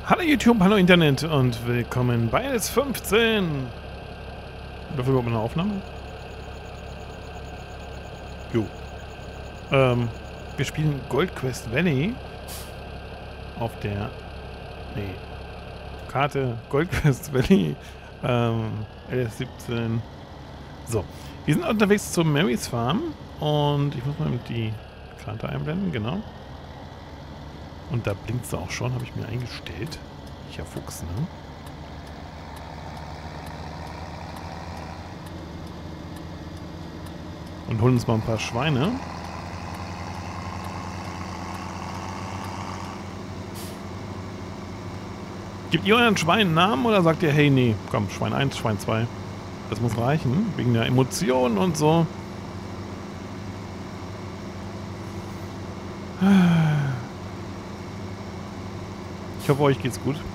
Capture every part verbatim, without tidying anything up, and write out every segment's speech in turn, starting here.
Hallo YouTube, hallo Internet und willkommen bei L S fünfzehn. Dafür überhaupt eine Aufnahme? Jo. Ähm, wir spielen Gold Quest Valley auf der nee, Karte Gold Quest Valley ähm, L S siebzehn. So, wir sind unterwegs zur Marys Farm und ich muss mal die Karte einblenden, genau. Und da blinkt sie auch schon, habe ich mir eingestellt. Ich ja Fuchs, ne? Und holen uns mal ein paar Schweine. Gebt ihr euren Schwein einen Namen oder sagt ihr, hey, nee, komm, Schwein eins, Schwein zwei. Das muss reichen, wegen der Emotionen und so. Ich hoffe, euch geht's gut.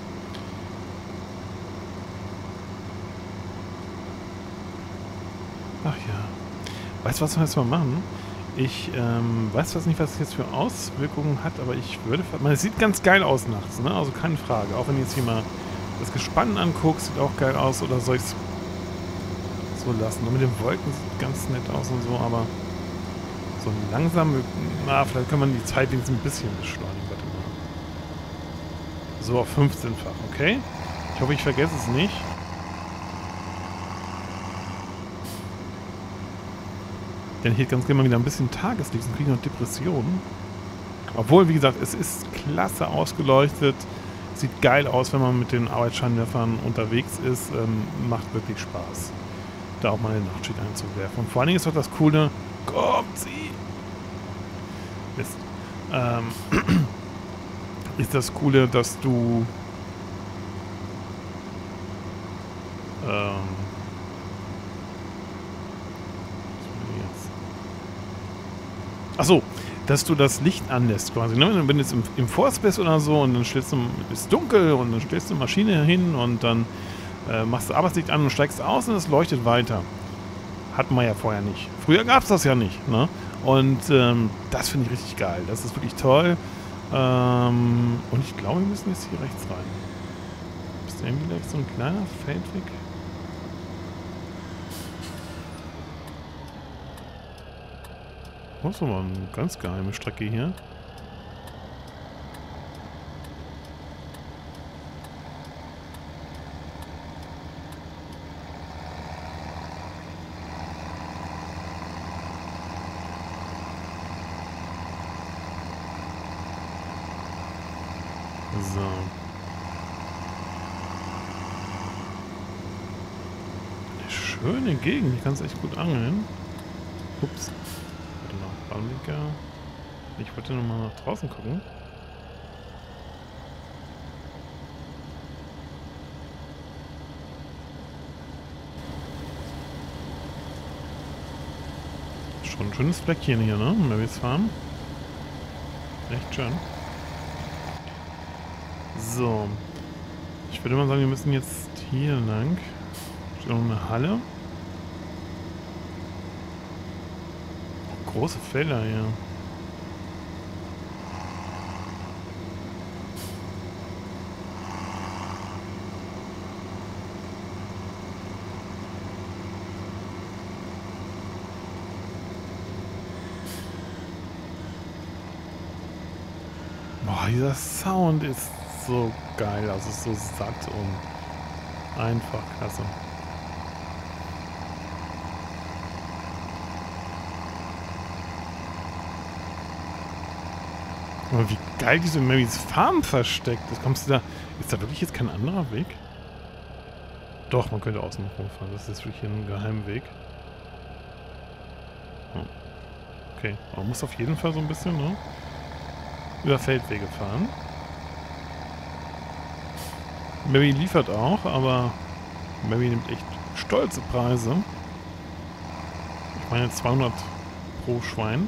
Ach ja. Weißt du, was wir jetzt mal machen? Ich ähm, weiß was nicht, was es jetzt für Auswirkungen hat, aber ich würde... Man, es sieht ganz geil aus nachts, ne? Also keine Frage. Auch wenn du jetzt hier mal das Gespann anguckst, sieht auch geil aus. Oder soll ich es so lassen? Und mit den Wolken sieht ganz nett aus und so, aber so langsam... Na, vielleicht kann man die Zeit wenigstens ein bisschen beschleunigen. Warte mal. So auf fünfzehnfach, okay? Ich hoffe, ich vergesse es nicht. Denn hier ganz gerne mal wieder ein bisschen Tageslicht und kriege noch Depressionen. Obwohl, wie gesagt, es ist klasse ausgeleuchtet. Sieht geil aus, wenn man mit den Arbeitsscheinwerfern unterwegs ist. Ähm, macht wirklich Spaß, da auch mal eine Nachtschicht einzuwerfen. Und vor allen Dingen ist doch das Coole... Kommt sie! Mist. Ähm... ist das Coole, dass du... Ähm... Achso, dass du das Licht anlässt quasi, ne? Wenn du jetzt im, im Forst bist oder so und dann stellst du, ist dunkel und dann stellst du eine Maschine hin und dann äh, machst du Arbeitslicht an und steigst aus und es leuchtet weiter. Hatten wir ja vorher nicht. Früher gab es das ja nicht, ne? Und ähm, das finde ich richtig geil. Das ist wirklich toll. Ähm, und ich glaube, wir müssen jetzt hier rechts rein. Ist da irgendwie gleich so ein kleiner Feldweg? Das ist aber eine ganz geheime Strecke hier. So. Eine schöne Gegend. Ich kann es echt gut angeln. Ups. Warte noch. Bahnblinker. Ich wollte nur mal nach draußen gucken. Schon ein schönes Fleckchen hier, ne? Marys Farm. Echt schön. So. Ich würde mal sagen, wir müssen jetzt hier lang. Ist noch eine Halle. Oh, große Felder hier. Boah, dieser Sound ist so geil, also so satt und einfach klasse. Aber wie geil diese Marys Farm versteckt ist. Kommst du da... Ist da wirklich jetzt kein anderer Weg? Doch, man könnte außen rumfahren. Das ist wirklich ein Geheimweg. Hm. Okay, man muss auf jeden Fall so ein bisschen, ne? Über Feldwege fahren. Mary liefert auch, aber Mary nimmt echt stolze Preise. Ich meine zweihundert pro Schwein.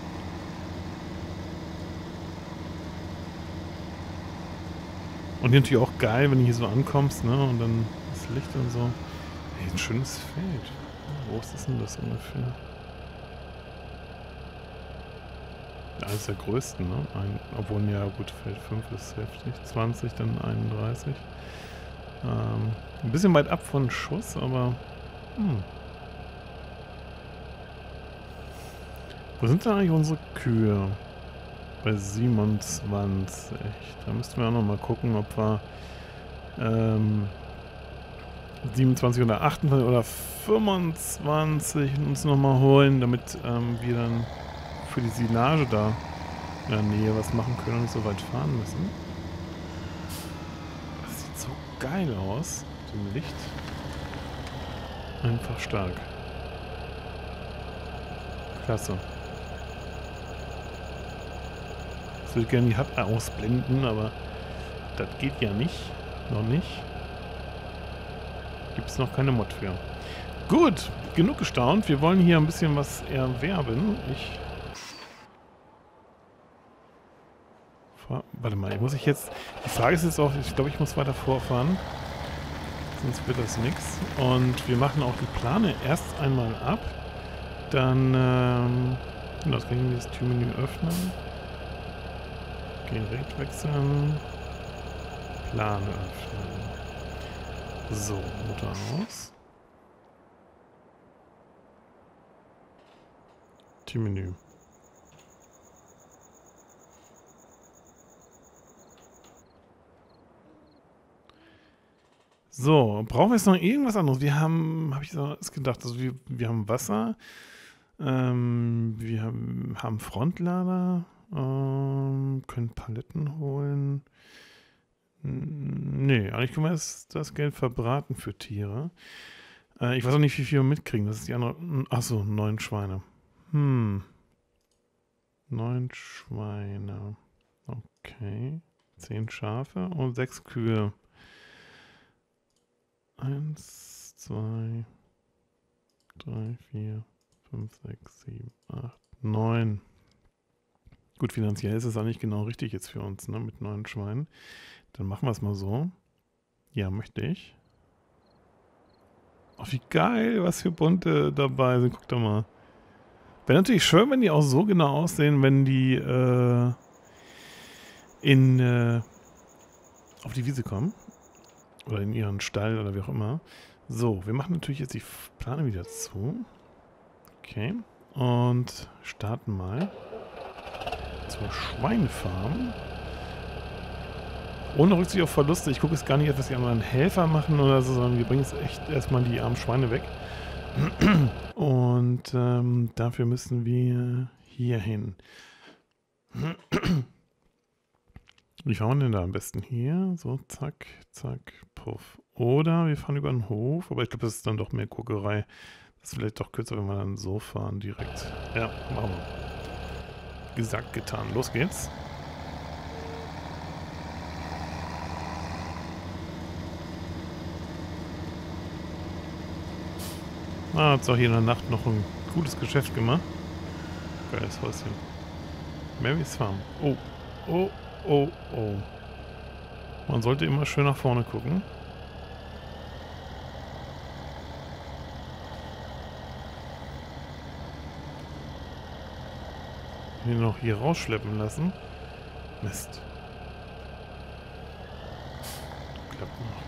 Und natürlich auch geil, wenn du hier so ankommst, ne? Und dann das Licht und so. Hey, ein schönes Feld. Wo ist das denn das ungefähr? Eines der größten, ne? Ein, obwohl, ja gut, Feld fünf ist heftig. zwanzig, dann einunddreißig. Ähm, ein bisschen weit ab von Schuss, aber... Hm. Wo sind denn eigentlich unsere Kühe? Bei siebenundzwanzig. Da müssten wir auch nochmal gucken, ob wir ähm, siebenundzwanzig oder achtundzwanzig oder fünfundzwanzig uns nochmal holen, damit ähm, wir dann für die Silage da in der Nähe was machen können und nicht so weit fahren müssen. Das sieht so geil aus mit dem Licht. Einfach stark. Klasse. Ich würde gerne die H U D ausblenden, aber das geht ja nicht. Noch nicht. Gibt es noch keine Mod für. Gut, genug gestaunt. Wir wollen hier ein bisschen was erwerben. Ich... Warte mal, muss ich jetzt... Die Frage ist jetzt auch, ich glaube, ich muss weiter vorfahren. Sonst wird das nichts. Und wir machen auch die Plane erst einmal ab. Dann, ähm... Genau, das kann ich das Türmenü öffnen. Direkt wechseln. Plane öffnen. So, Motor aus. Teammenü. So, brauchen wir jetzt noch irgendwas anderes? Wir haben, habe ich so gedacht, also wir, wir haben Wasser, ähm, wir haben, haben Frontlader, ähm, können Paletten holen. Nee, eigentlich können wir das, das Geld verbraten für Tiere. Äh, ich weiß auch nicht, wie viel wir mitkriegen. Das ist die andere. Achso, neun Schweine. Hm. Neun Schweine. Okay. Zehn Schafe und sechs Kühe. Eins, zwei, drei, vier, fünf, sechs, sieben, acht, neun. Gut, finanziell ist es auch nicht genau richtig jetzt für uns, ne, mit neun Schweinen. Dann machen wir es mal so. Ja, möchte ich. Oh, wie geil, was für bunte dabei sind. Guck doch mal. Wäre natürlich schön, wenn die auch so genau aussehen, wenn die äh, in äh, auf die Wiese kommen. Oder in ihren Stall oder wie auch immer. So, wir machen natürlich jetzt die Plane wieder zu. Okay. Und starten mal zur Schweinefarm. Ohne Rücksicht auf Verluste. Ich gucke jetzt gar nicht, was die anderen Helfer machen oder so, sondern wir bringen jetzt echt erstmal die armen Schweine weg. Und ähm, dafür müssen wir hier hin. Wie fahren wir denn da am besten? Hier, so, zack, zack, puff. Oder wir fahren über den Hof, aber ich glaube, das ist dann doch mehr Guckerei. Das ist vielleicht doch kürzer, wenn wir dann so fahren direkt. Ja, machen wir. Gesagt, getan. Los geht's. Ah, hat auch hier in der Nacht noch ein gutes Geschäft gemacht. Geiles Häuschen. Mary's Farm. Oh, oh, oh, oh. Man sollte immer schön nach vorne gucken. Den noch hier rausschleppen lassen. Mist. Klappt noch.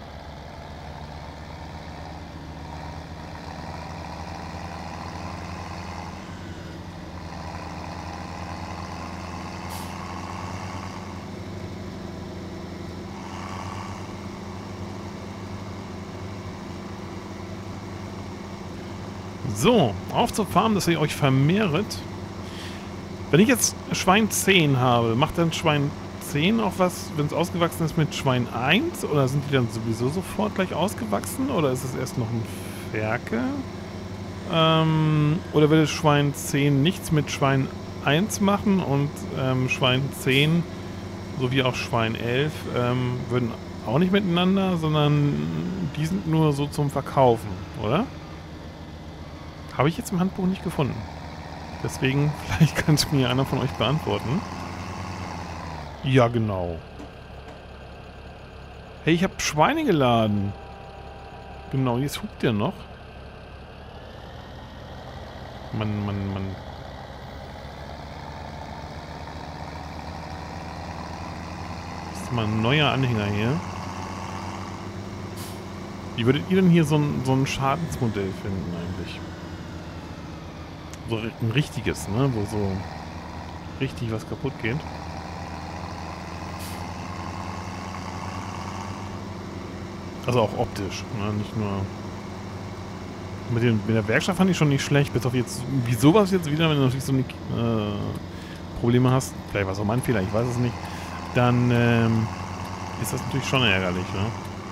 So, auf zur Farm, dass ihr euch vermehret. Wenn ich jetzt Schwein zehn habe, macht dann Schwein zehn auch was, wenn es ausgewachsen ist mit Schwein eins? Oder sind die dann sowieso sofort gleich ausgewachsen? Oder ist es erst noch ein Ferkel? Ähm, oder will das Schwein zehn nichts mit Schwein eins machen und ähm, Schwein zehn sowie auch Schwein elf ähm, würden auch nicht miteinander, sondern die sind nur so zum Verkaufen, oder? Habe ich jetzt im Handbuch nicht gefunden. Deswegen, vielleicht kann es mir einer von euch beantworten. Ja, genau. Hey, ich habe Schweine geladen. Genau, jetzt hupt der noch. Mann, Mann, Mann. ist mal ein neuer Anhänger hier. Wie würdet ihr denn hier so ein, so ein Schadensmodell finden eigentlich? So ein richtiges, ne? Wo so richtig was kaputt geht. Also auch optisch, ne? Nicht nur... Mit, den, mit der Werkstatt fand ich schon nicht schlecht, bis auf jetzt, wie sowas jetzt wieder, wenn du natürlich so eine, äh, Probleme hast, vielleicht war es auch mein Fehler, ich weiß es nicht, dann ähm, ist das natürlich schon ärgerlich, ne?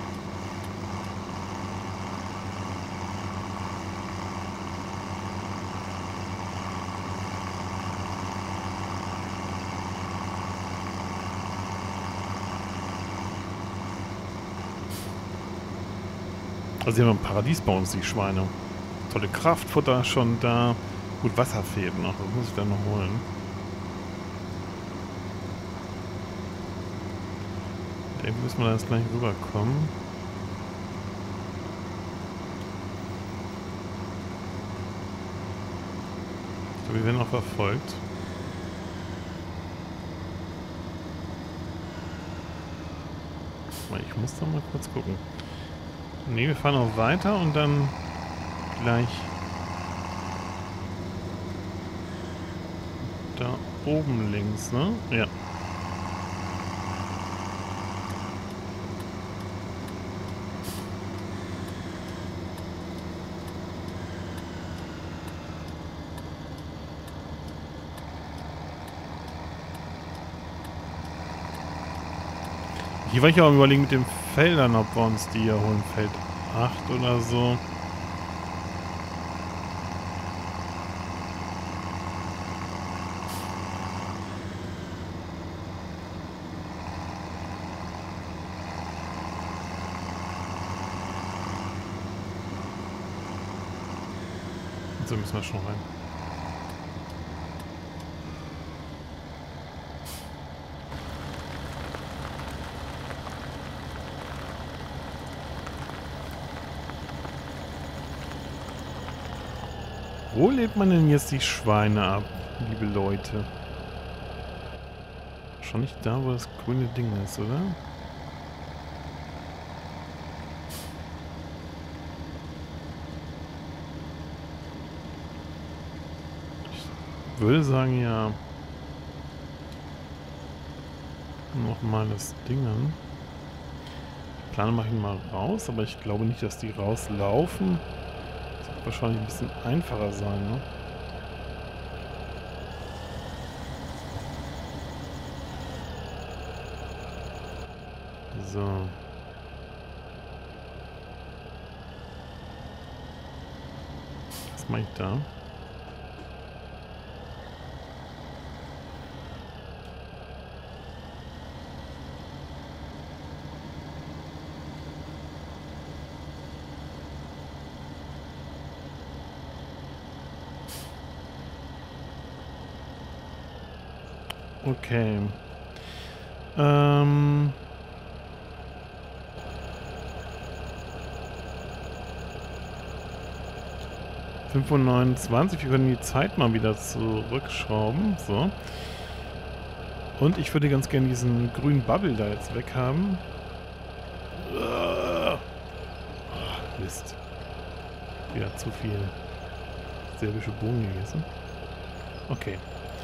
Also sie haben ein Paradies bei uns, die Schweine. Tolle Kraftfutter schon da. Gut, Wasser fehlt noch. Das muss ich dann noch holen. Irgendwie müssen wir da jetzt gleich rüberkommen. Ich glaube, wir werden auch verfolgt. Ich muss da mal kurz gucken. Ne, wir fahren auch weiter und dann gleich da oben links, ne? Ja. Hier war ich auch überlegen mit den Feldern, ob wir uns die hier holen. Feld acht oder so. So müssen wir schon rein. Wo lebt man denn jetzt die Schweine ab, liebe Leute? Schon nicht da, wo das grüne Ding ist, oder? Ich würde sagen, ja. Nochmal das Ding an. Die Plane mache ich mal raus, aber ich glaube nicht, dass die rauslaufen. Das wird wahrscheinlich ein bisschen einfacher sein, ne? So. Was mache ich da? Okay. Ähm... fünf Uhr neunundzwanzig, wir können die Zeit mal wieder zurückschrauben. So. Und ich würde ganz gerne diesen grünen Bubble da jetzt weg haben. Oh, Mist. Wieder zu viel serbische Bohnen gegessen. Okay.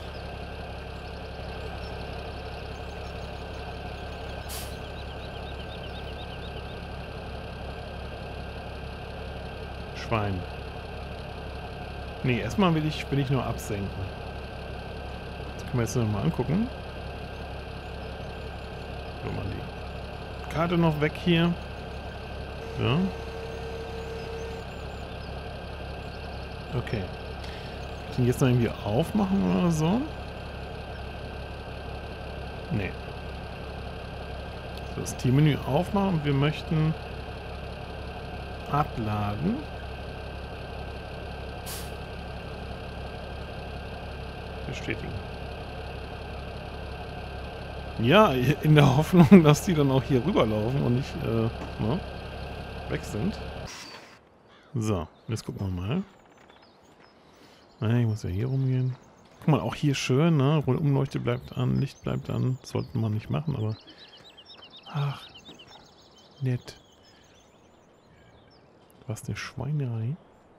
Schwein. Nee, erstmal will ich, will ich nur absenken. Das können wir jetzt nochmal angucken. So, mal die Karte noch weg hier. Ja. Okay. Kann ich den jetzt noch irgendwie aufmachen oder so? Nee. So, das Teammenü aufmachen und wir möchten abladen. Bestätigen. Ja, in der Hoffnung, dass die dann auch hier rüberlaufen und nicht äh, ne, weg sind. So, jetzt gucken wir mal. Nein, ich muss ja hier rumgehen. Guck mal, auch hier schön, ne? Umleuchte bleibt an, Licht bleibt an. Sollte man nicht machen, aber Ach, nett. Was eine Schweinerei.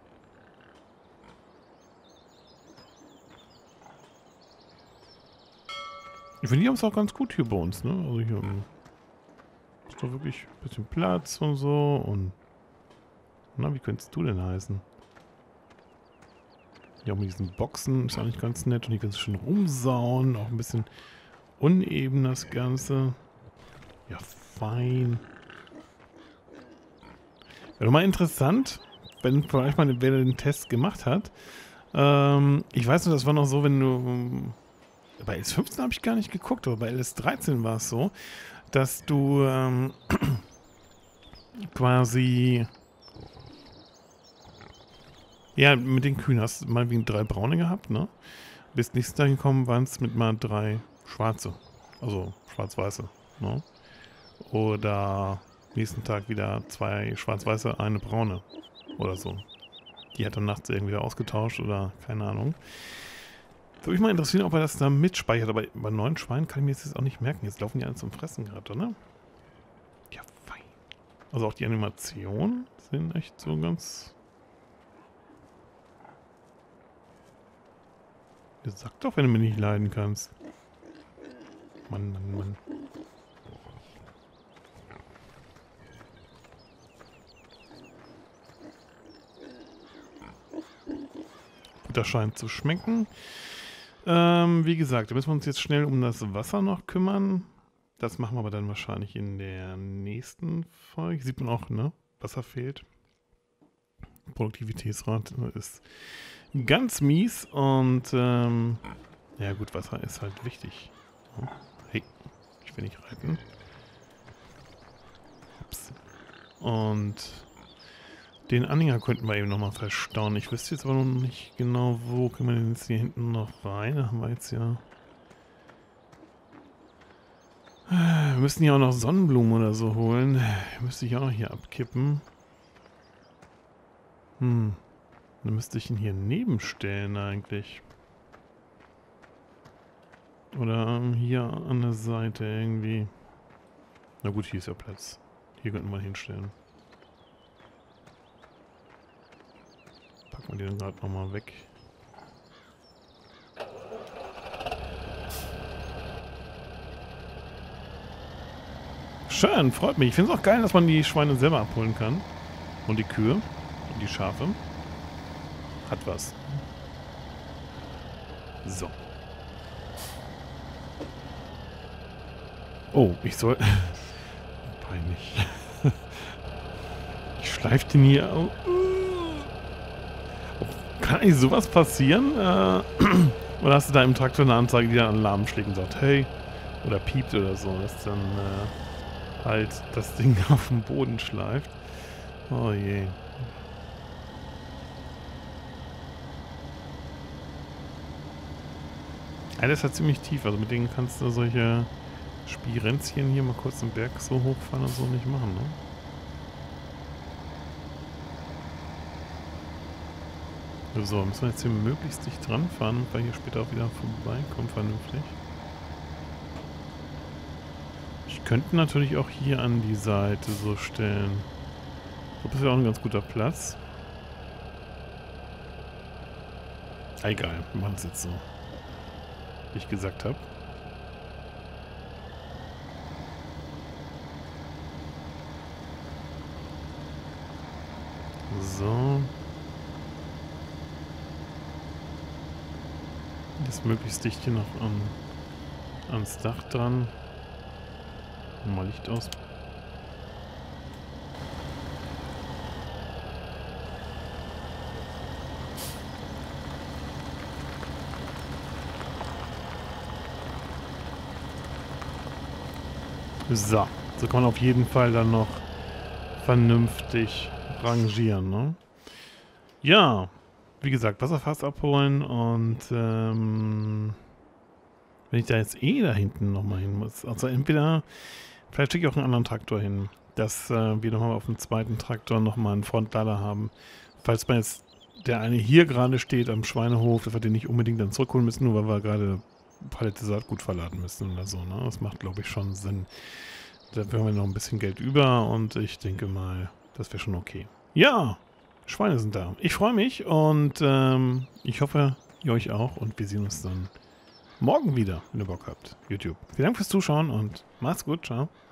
Ich finde, die haben es auch ganz gut hier bei uns, ne? Also hier ist doch wirklich ein bisschen Platz und so und... Na, wie könntest du denn heißen? Hier auch mit diesen Boxen ist eigentlich ganz nett und hier kannst du schön rumsauen. Auch ein bisschen uneben das Ganze. Ja, fein. Wäre doch mal interessant, wenn vielleicht mal wer den Test gemacht hat. Ähm, ich weiß nur, das war noch so, wenn du... Bei L S fünfzehn habe ich gar nicht geguckt, aber bei L S dreizehn war es so, dass du ähm, quasi... Ja, mit den Kühen hast du mal wegen drei braune gehabt, ne? Bis nächsten Tag gekommen waren es mit mal drei schwarze. Also schwarz-weiße, ne? Oder nächsten Tag wieder zwei schwarz-weiße, eine braune. Oder so. Die hat dann nachts irgendwie ausgetauscht oder keine Ahnung. Würde mich mal interessieren, ob er das da mitspeichert. Aber bei neuen Schweinen kann ich mir jetzt auch nicht merken. Jetzt laufen die alle zum Fressen gerade, oder? Ja, fein. Also auch die Animationen sind echt so ganz... Sag doch, wenn du mich nicht leiden kannst. Mann, Mann, Mann. Das scheint zu schmecken. Ähm, wie gesagt, da müssen wir uns jetzt schnell um das Wasser noch kümmern. Das machen wir aber dann wahrscheinlich in der nächsten Folge. Sieht man auch, ne? Wasser fehlt. Produktivitätsrat ist ganz mies und ähm, ja gut, Wasser ist halt wichtig. Hey, ich will nicht reiten. Ups. Und den Anhänger könnten wir eben nochmal verstauen. Ich wüsste jetzt aber noch nicht genau, wo können wir denn jetzt hier hinten noch rein. Da haben wir jetzt ja... Wir müssen ja auch noch Sonnenblumen oder so holen. Müsste ich auch noch hier abkippen. Hm. Dann müsste ich ihn hier nebenstellen eigentlich. Oder hier an der Seite irgendwie. Na gut, hier ist ja Platz. Hier könnten wir hinstellen. Packen wir den gerade nochmal weg. Schön, freut mich. Ich finde es auch geil, dass man die Schweine selber abholen kann. Und die Kühe. Und die Schafe. Hat was. So. Oh, ich soll... Peinlich. Ich schleife den hier... Oh. Kann eigentlich sowas passieren? Äh, oder hast du da im Traktor eine Anzeige, die dann Alarm schlägt und sagt, hey, oder piept oder so, dass dann äh, halt das Ding auf den Boden schleift? Oh je. Ja, das ist halt ziemlich tief, also mit denen kannst du solche Spirenzchen hier mal kurz den Berg so hochfahren und so nicht machen, ne? So, müssen wir jetzt hier möglichst dicht dran fahren, weil hier später auch wieder vorbeikommen, vernünftig. Ich könnte natürlich auch hier an die Seite so stellen. Ich glaube, das ist ja auch ein ganz guter Platz. Egal, wir machen es jetzt so. Wie ich gesagt habe. So. Das möglichst dicht hier noch an, ans Dach dran. Mal Licht aus. So, so kann man auf jeden Fall dann noch vernünftig rangieren, ne? Ja, wie gesagt, Wasserfass abholen und ähm, wenn ich da jetzt eh da hinten nochmal hin muss, also entweder, vielleicht schicke ich auch einen anderen Traktor hin, dass äh, wir nochmal auf dem zweiten Traktor nochmal einen Frontlader haben, falls man jetzt, der eine hier gerade steht am Schweinehof, dass wir den nicht unbedingt dann zurückholen müssen, nur weil wir gerade Palette Saatgut verladen müssen oder so, ne? Das macht, glaube ich, schon Sinn. Da haben wir noch ein bisschen Geld über und ich denke mal, das wäre schon okay. Ja, Schweine sind da. Ich freue mich und ähm, ich hoffe, ihr euch auch und wir sehen uns dann morgen wieder, wenn ihr Bock habt. YouTube. Vielen Dank fürs Zuschauen und macht's gut. Ciao.